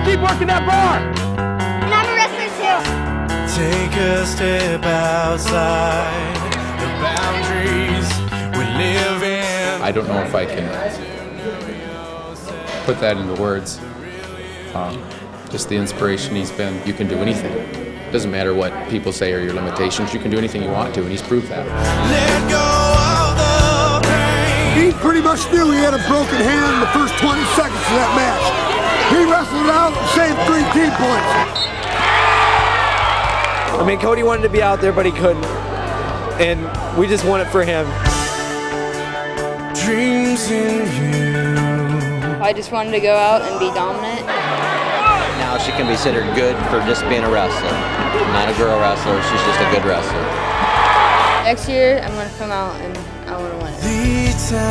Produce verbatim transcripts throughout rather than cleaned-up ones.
keep working that bar. And I'm a wrestler too. Take a step outside the boundaries we live in. I don't know if I can put that into words. Um, just the inspiration he's been. You can do anything. Doesn't matter what people say are your limitations. You can do anything you want to, and he's proved that. Let go of the pain. He pretty much knew he had a broken hand in the first twenty seconds of that match. He wrestled out and saved three team points. I mean, Cody wanted to be out there, but he couldn't. And we just won it for him. Dreams in you. I just wanted to go out and be dominant. Now she can be considered good for just being a wrestler. Not a girl wrestler, she's just a good wrestler. Next year, I'm going to come out and I want to win it. The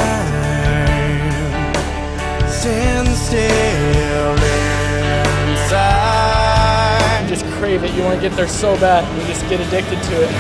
time stands still inside. You just crave it. You want to get there so bad. You just get addicted to it.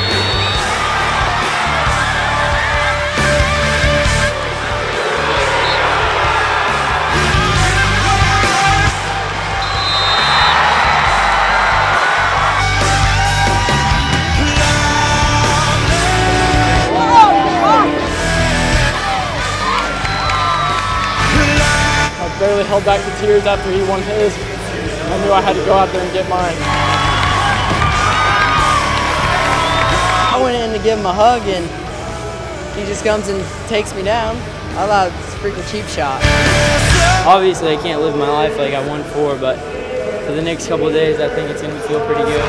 Barely held back the tears after he won his. I knew I had to go out there and get mine. I went in to give him a hug and he just comes and takes me down. I thought it was a freaking cheap shot. Obviously I can't live my life like I won for, but for the next couple of days I think it's going to feel pretty good.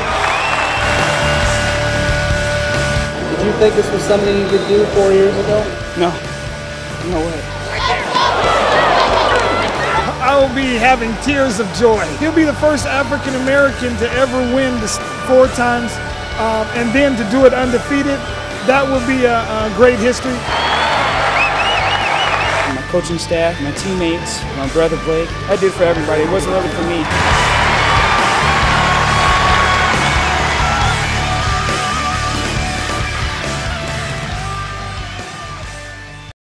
Did you think this was something you could do four years ago? No. No way. I will be having tears of joy. He'll be the first African American to ever win this four times, um, and then to do it undefeated. That will be a, a great history. My coaching staff, my teammates, my brother Blake, I did for everybody. It wasn't only for me.